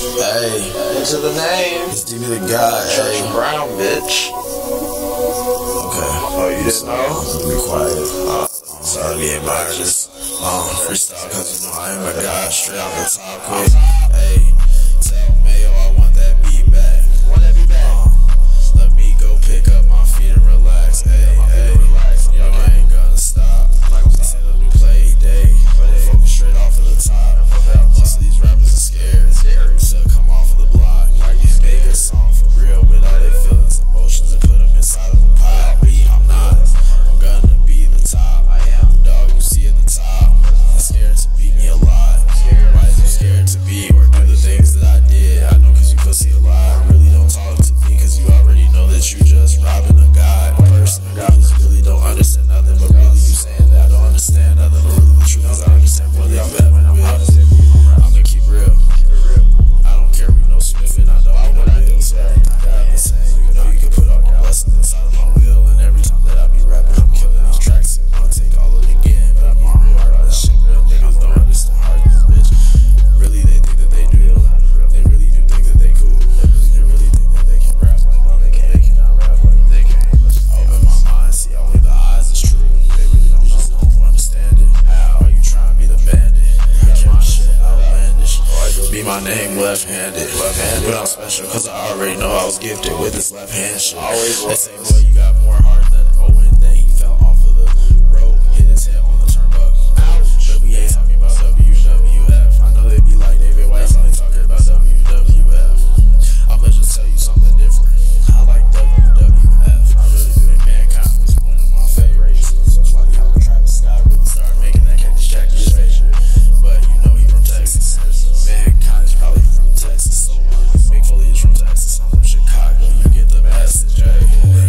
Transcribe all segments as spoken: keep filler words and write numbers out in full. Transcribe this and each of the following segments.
Hey, into the name. it's D B the God. Hey, Hey. Brown, bitch. Okay. Oh, you didn't know? Be quiet. Uh, Sorry to be embarrassed. Um, freestyle, cause you know I am a god. Straight off the top, quick. Hey, tell Mayo I want that beat back. Want that beat back? Um, let me go pick up my feet and relax. Hey, hey, you know I ain't gonna stop. This ain't a new play day. Focus straight off of the top. Most of these rappers are scared. So come off of the block. Make a song for real with all their feelings, emotions, and put them inside of a pot. Me, I'm not. I'm gonna be the top. I am. Dog, you see at the top. You're scared to beat me a lot. Why is you scared to be or do the things that I did? I know cause you pussy a lot. Really don't talk to me cause you already know that you just robbing a god. Person who just really don't understand nothing. But really you saying that I don't understand nothing. But really the truth is I understand more than you ever will. I'ma keep real. I don't care we know Smith and I know I know bills. I'm saying you know you can put all my blessings inside of my will. And every time that I be rapping I'm killing these tracks and I'll take all of it again. But I be real hard on this shit. Real niggas don't understand hard this bitch. Really they think that they do. They really do think that they cool. They really think that they can rap like no they can't. They cannot rap like they can't. I open my mind, see only the eyes is true. They really don't just don't understand it. How are you trying to be the bandit? I can't shit outlandish. Be my name left-handed. Left-handed. But I'm special cause I already know I was gifted with this left hand shit. Always they say boy you got more heart than Owen. Then he fell off of the road, hit his head on the turnbuck. But we ain't talking about W W F. I know they be like David White's only talking about W W F. I'ma just tell you something different. I like W W F. I really do. And Mankind was one of my favorites. So it's funny how Travis Scott really started making that Cactus Jack his favorite. But you know he from Texas. Mankind is probably from Texas. So Big Foley is from Texas. I'm from Chicago. You get the message, hey.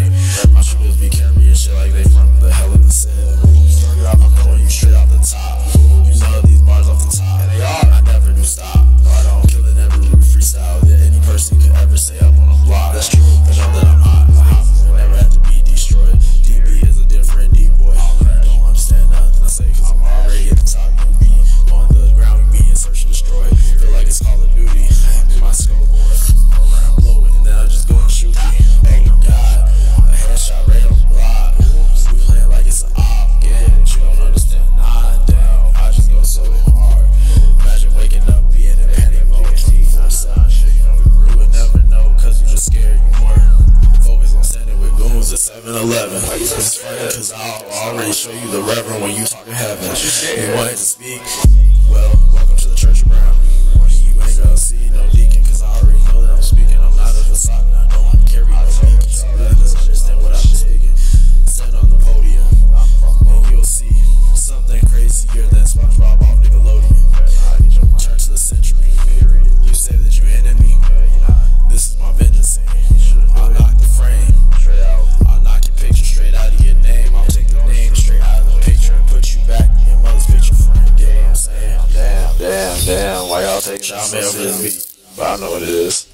My shooters be carrying shit like they from the hell in the city. I'm throwing you straight off the top. You know these bars off the top. And they are. I never do stop. I don't kill it every freestyle that any person could ever say up on a block. That's true. They know that I'm hot. I hop will never have to be destroyed. D B is a different D-boy. You don't understand nothing I say cause I'm already at the top. You be on the ground, you be in search and destroy. Feel like it's Call of Duty. I'm in my skateboard. Around blow it and then I just go and shoot you. Oh my god. A headshot right on the block. We playing like it's an op game. You don't understand. Nah, damn. I just go so hard. Imagine waking up being in panic mode twenty-four seven. You would never know cause you just scared. You more focused on standing with goons at seven eleven. It's funny cause I'll already show you the reverend when you talking heaven. You wanted to speak? Well, welcome to the Church of Brown. You ain't gonna see no deacon cause I already know that I'm speaking. I'm not a facade and I know I carry no beacon. So you really just understand what I'm speaking. Stand on the podium and you'll see something crazier than SpongeBob off Nickelodeon. Turn to the century. You say that you enemy. This is my vengeance scene. I'll knock the frame. I'll knock your picture straight out of your name. I'll take the name straight out of the picture and put you back in your mother's picture frame. Get what I'm saying? Damn, damn, damn. Why y'all taking Shout that me over this beat. But I know what it is.